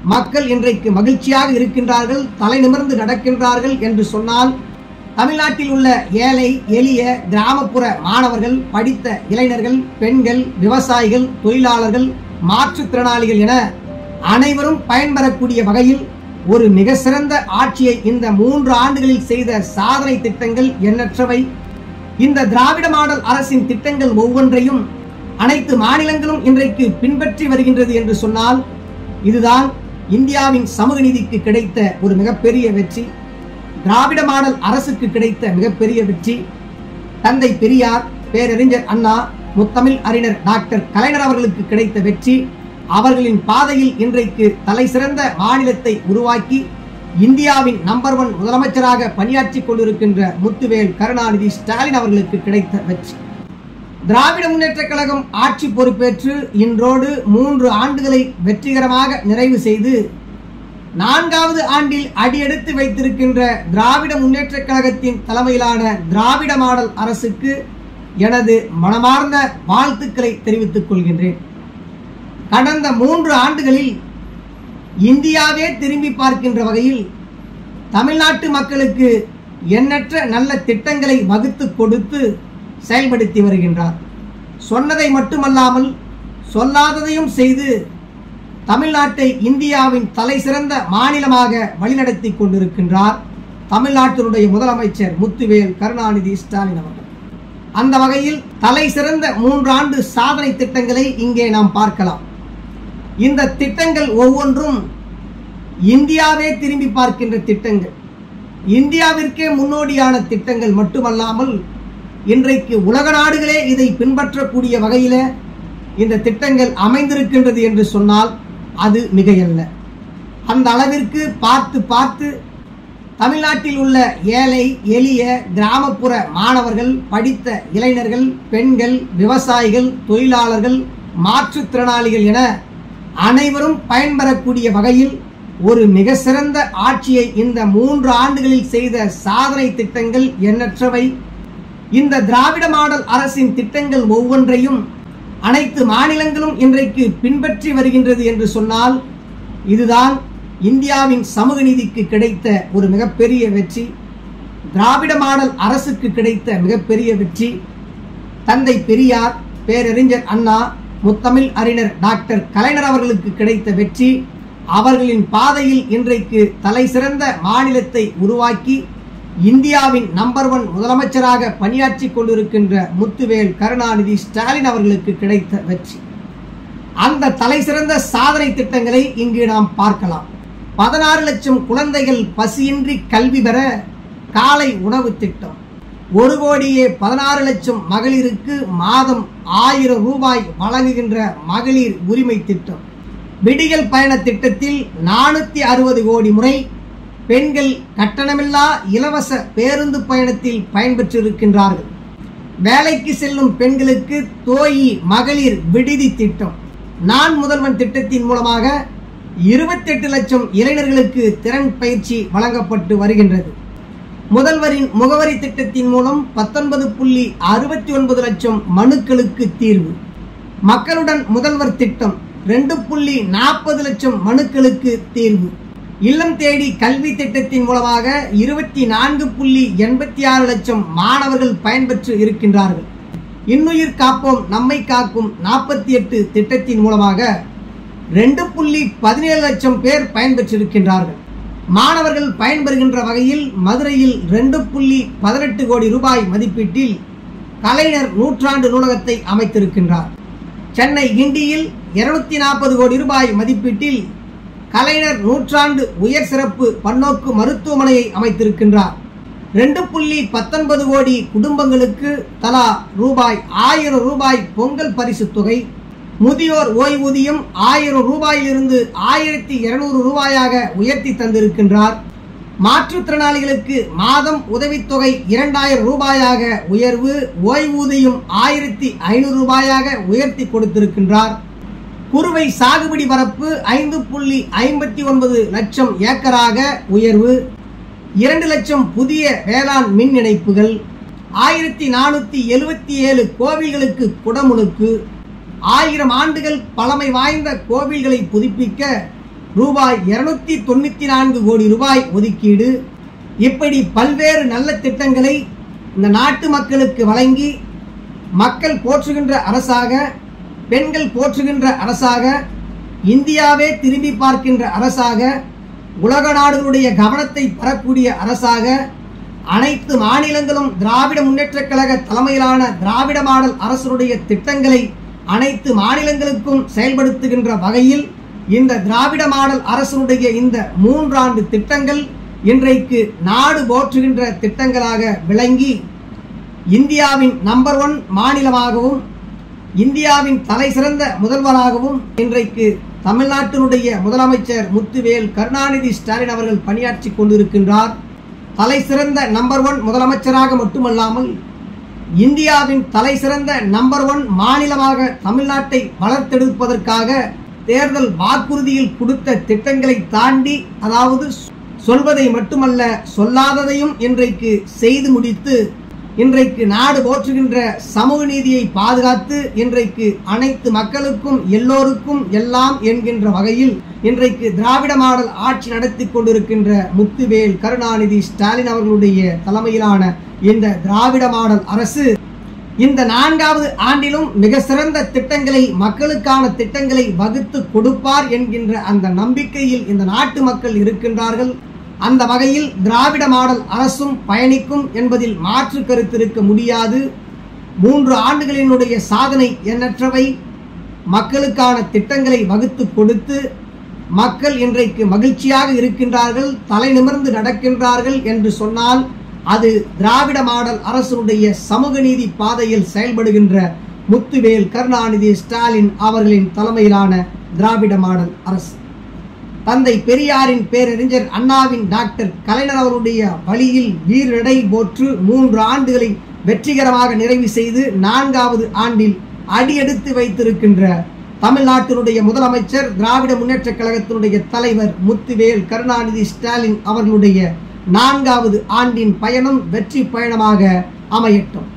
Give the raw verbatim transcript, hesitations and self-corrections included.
மக்கள் இன்றைக்கு மகிழ்ச்சியாக இருக்கின்றார்கள், தலை நிமிர்ந்து நடக்கின்றார்கள் என்று சொன்னால் தமிழ்நாட்டில் உள்ள ஏழை எளிய கிராமப்புற மாணவர்கள், படித்த இளைஞர்கள், பெண்கள், விவசாயிகள், தொழிலாளர்கள், மாற்றுத்திறனாளிகள் என அனைவரும் பயன்பெறக்கூடிய வகையில் ஒரு மிக சிறந்த ஆட்சியை இந்த மூன்று ஆண்டுகளில் செய்த சாதனை திட்டங்கள் எண்ணற்றவை. இந்த திராவிட மாடல் அரசின் திட்டங்கள் ஒவ்வொன்றையும் அனைத்து மாநிலங்களும் இன்றைக்கு பின்பற்றி வருகின்றது என்று சொன்னால் இதுதான் இந்தியாவின் சமூக நீதிக்கு கிடைத்த ஒரு மிகப்பெரிய வெற்றி. திராவிட மாடல் அரசுக்கு கிடைத்த மிகப்பெரிய வெற்றி. தந்தை பெரியார், பேரறிஞர் அண்ணா, முத்தமிழ் அறிஞர் டாக்டர் கலைஞர் அவர்களுக்கு கிடைத்த வெற்றி. அவர்களின் பாதையில் இன்றைக்கு தலை சிறந்த மாநிலத்தை உருவாக்கி இந்தியாவின் நம்பர் ஒன் முதலமைச்சராக பணியாற்றி கொண்டிருக்கின்ற முத்துவேல் கருணாநிதி ஸ்டாலின் அவர்களுக்கு கிடைத்த வெற்றி. திராவிட முன்னேற்ற கழகம் ஆட்சி பொறுப்பேற்று இன்றோடு மூன்று ஆண்டுகளை வெற்றிகரமாக நிறைவு செய்து நான்காவது ஆண்டில் அடியெடுத்து வைத்திருக்கின்ற திராவிட முன்னேற்ற கழகத்தின் தலைமையிலான திராவிட மாடல் அரசுக்கு எனது மனமார்ந்த வாழ்த்துக்களை தெரிவித்துக் கொள்கின்றேன். கடந்த மூன்று ஆண்டுகளில் இந்தியாவே திரும்பி பார்க்கின்ற வகையில் தமிழ்நாட்டு மக்களுக்கு எண்ணற்ற நல்ல திட்டங்களை வகுத்து கொடுத்து செயல்படுத்தி வருகின்றார். சொன்னதை மட்டுமல்லாமல் சொல்லாததையும் செய்து தமிழ்நாட்டை இந்தியாவின் தலை சிறந்த மாநிலமாக வழிநடத்தி கொண்டிருக்கின்றார் தமிழ்நாட்டினுடைய முதலமைச்சர் முத்துவேல் கருணாநிதி ஸ்டாலின் அவர்கள். அந்த வகையில் தலை சிறந்த மூன்றாண்டு சாதனை திட்டங்களை இங்கே நாம் பார்க்கலாம். இந்த திட்டங்கள் ஒவ்வொன்றும் இந்தியாவே திரும்பி பார்க்கின்ற திட்டங்கள், இந்தியாவிற்கே முன்னோடியான திட்டங்கள் மட்டுமல்லாமல் இன்றைக்கு உலக நாடுகளே இதை பின்பற்றக்கூடிய வகையில இந்த திட்டங்கள் அமைந்திருக்கின்றது என்று சொன்னால் அது மிகையல்ல. அந்த அளவிற்கு பார்த்து பார்த்து தமிழ்நாட்டில் உள்ள ஏழை எளிய கிராமப்புற மாணவர்கள், படித்த இளைஞர்கள், பெண்கள், விவசாயிகள், தொழிலாளர்கள், மாற்றுத்திறனாளிகள் என அனைவரும் பயன்பெறக்கூடிய வகையில் ஒரு மிக சிறந்த ஆட்சியை இந்த மூன்று ஆண்டுகளில் செய்த சாதனை திட்டங்கள் எண்ணற்றவை. இந்த திராவிட மாடல் அரசின் திட்டங்கள் ஒவ்வொன்றையும் அனைத்து மாநிலங்களும் இன்றைக்கு பின்பற்றி வருகின்றது என்று சொன்னால் இதுதான் இந்தியாவின் சமூக நீதிக்கு கிடைத்த ஒரு மிகப்பெரிய வெற்றி. திராவிட மாடல் அரசுக்கு கிடைத்த மிகப்பெரிய வெற்றி. தந்தை பெரியார், பேரறிஞர் அண்ணா, முத்தமிழ் அறிஞர் டாக்டர் கலைஞர் அவர்களுக்கு கிடைத்த வெற்றி. அவர்களின் பாதையில் இன்றைக்கு தலை சிறந்த மாநிலத்தை உருவாக்கி இந்தியாவின் நம்பர் ஒன் முதலமைச்சராக பணியாற்றி கொண்டிருக்கின்ற முத்துவேல் கருணாநிதி ஸ்டாலின் அவர்களுக்கு கிடைத்த வெற்றி. அந்த தலை சிறந்த சாதனை திட்டங்களை இங்கு நாம் பார்க்கலாம். பதினாறு லட்சம் குழந்தைகள் பசியின்றி கல்வி பெற காலை உணவு திட்டம். ஒரு கோடியே பதினாறு லட்சம் மகளிருக்கு மாதம் ஆயிரம் ரூபாய் வழங்குகின்ற மகளிர் உரிமை திட்டம். விடியல் பயண திட்டத்தில் நானூத்தி அறுபது கோடி முறை பெண்கள் கட்டணமில்லா இலவச பேருந்து பயணத்தில் பயன்பெற்றிருக்கின்றார்கள். வேலைக்கு செல்லும் பெண்களுக்கு தோயி மகளிர் விடுதி திட்டம். நான் முதல்வன் திட்டத்தின் மூலமாக இருபத்தி எட்டு லட்சம் இளைஞர்களுக்கு திறன் பயிற்சி வழங்கப்பட்டு வருகின்றது. முதல்வரின் முகவரி திட்டத்தின் மூலம் பத்தொன்பது புள்ளி அறுபத்தி ஒன்பது லட்சம் மனுக்களுக்கு தீர்வு. மக்களுடன் முதல்வர் திட்டம் ரெண்டு புள்ளி நாற்பது லட்சம் மனுக்களுக்கு தீர்வு. இல்லம் தேடி கல்வி திட்டத்தின் மூலமாக இருபத்தி நான்கு புள்ளி எண்பத்தி ஆறு லட்சம் மாணவர்கள் பயன்பெற்று இருக்கின்றார்கள். இன்னுயிர் காப்போம் நம்மை காக்கும் நாற்பத்தி எட்டு திட்டத்தின் மூலமாக ரெண்டு புள்ளி பதினேழு லட்சம் பேர் பயன்பெற்றிருக்கின்றார்கள். மாணவர்கள் பயன்பெறுகின்ற வகையில் மதுரையில் ரெண்டு புள்ளி பதினெட்டு கோடி ரூபாய் மதிப்பீட்டில் கலைஞர் நூற்றாண்டு நூலகத்தை அமைத்திருக்கின்றார். சென்னை கிண்டியில் இருநூத்தி நாற்பது கோடி ரூபாய் மதிப்பீட்டில் கலைஞர் நூற்றாண்டு உயர் சிறப்பு பன்னோக்கு மருத்துவமனையை அமைத்திருக்கின்றார். ரெண்டு புள்ளி பத்தொன்பது கோடி குடும்பங்களுக்கு தலா ரூபாய் ஆயிரம் ரூபாய் பொங்கல் பரிசு தொகை. முதியோர் ஓய்வூதியம் ஆயிரம் ரூபாயிலிருந்து ஆயிரத்தி இருநூறு ரூபாயாக உயர்த்தி தந்திருக்கின்றார். மாற்றுத்திறனாளிகளுக்கு மாதம் உதவித்தொகை இரண்டாயிரம் ரூபாயாக உயர்வு, ஓய்வூதியம் ஆயிரத்தி ஐநூறு ரூபாயாக உயர்த்தி கொடுத்திருக்கின்றார். குறுவை சாகுபடி பரப்பு ஐந்து புள்ளி ஐம்பத்தி ஒன்பது லட்சம் ஏக்கராக உயர்வு. இரண்டு லட்சம் புதிய வேளாண் மின் இணைப்புகள். ஆயிரத்தி நானூத்தி எழுபத்தி ஏழு கோவில்களுக்கு குடமுழுக்கு. ஆயிரம் ஆண்டுகள் பழமை வாய்ந்த கோவில்களை புதுப்பிக்க ரூபாய் இருநூத்தி தொண்ணூத்தி நான்கு கோடி ரூபாய் ஒதுக்கீடு. இப்படி பல்வேறு நல்ல திட்டங்களை இந்த நாட்டு மக்களுக்கு வழங்கி மக்கள் போற்றுகின்ற அரசாக, பெண்கள் போற்றுகின்ற அரசாக, இந்தியாவே திரும்பி பார்க்கின்ற அரசாக, உலக நாடுகளுடைய கவனத்தை பெறக்கூடிய அரசாக, அனைத்து மாநிலங்களும் திராவிட முன்னேற்ற கழக தலைமையிலான திராவிட மாடல் அரசுடைய திட்டங்களை அனைத்து மாநிலங்களுக்கும் செயல்படுத்துகின்ற வகையில் இந்த திராவிட மாடல் அரசுடைய இந்த மூன்றாண்டு திட்டங்கள் இன்றைக்கு நாடு போற்றுகின்ற திட்டங்களாக விளங்கி இந்தியாவின் நம்பர் ஒன் மாநிலமாகவும் இந்தியாவின் தலை சிறந்த முதல்வராகவும் இன்றைக்கு தமிழ்நாட்டினுடைய முதலமைச்சர் முத்துவேல் கருணாநிதி ஸ்டாலின் அவர்கள் பணியாற்றி கொண்டிருக்கின்றார். தலை சிறந்த நம்பர் ஒன் முதலமைச்சராக மட்டுமல்லாமல் இந்தியாவின் தலை சிறந்த நம்பர் ஒன் மாநிலமாக தமிழ்நாட்டை வளர்த்தெடுப்பதற்காக தேர்தல் வாக்குறுதியில் கொடுத்த திட்டங்களை தாண்டி, அதாவது சொல்வதை மட்டுமல்ல சொல்லாததையும் இன்றைக்கு செய்து முடித்து இன்றைக்கு நாடு போற்றுகின்ற சமூக நீதியை பாதுகாத்து இன்றைக்கு அனைத்து மக்களுக்கும் எல்லோருக்கும் எல்லாம் என்கின்ற வகையில் இன்றைக்கு திராவிட மாடல் ஆட்சி நடத்தி கொண்டிருக்கின்ற முத்துவேல் கருணாநிதி ஸ்டாலின் அவர்களுடைய தலைமையிலான இந்த திராவிட மாடல் அரசு இந்த நான்காவது ஆண்டிலும் மிக சிறந்த திட்டங்களை, மக்களுக்கான திட்டங்களை வகுத்து கொடுப்பார் என்கின்ற அந்த நம்பிக்கையில் இந்த நாட்டு மக்கள் இருக்கின்றார்கள். அந்த வகையில் திராவிட மாடல் அரசும் பயணிக்கும் என்பதில் மாற்று கருத்து இருக்க முடியாது. மூன்று ஆண்டுகளினுடைய சாதனை எண்ணற்றவை. மக்களுக்கான திட்டங்களை வகுத்து கொடுத்து மக்கள் இன்றைக்கு மகிழ்ச்சியாக இருக்கின்றார்கள், தலை நிமிர்ந்து நடக்கின்றார்கள் என்று சொன்னால் அது திராவிட மாடல் அரசுடைய சமூக நீதி பாதையில் செயல்படுகின்ற முத்துவேல் கருணாநிதி ஸ்டாலின் அவர்களின் தலைமையிலான திராவிட மாடல் அரசு. தந்தை பெரியாரின் பேரறிஞர் அண்ணாவின் டாக்டர் கலைஞர் அவருடைய வழியில் வீரடை போற்று மூன்று ஆண்டுகளை வெற்றிகரமாக நிறைவு செய்து நான்காவது ஆண்டில் அடியெடுத்து வைத்திருக்கின்ற தமிழ்நாட்டினுடைய முதலமைச்சர் திராவிட முன்னேற்ற கழகத்தினுடைய தலைவர் முத்துவேல் கருணாநிதி ஸ்டாலின் அவர்களுடைய நான்காவது ஆண்டின் பயணம் வெற்றி பயணமாக அமையட்டும்.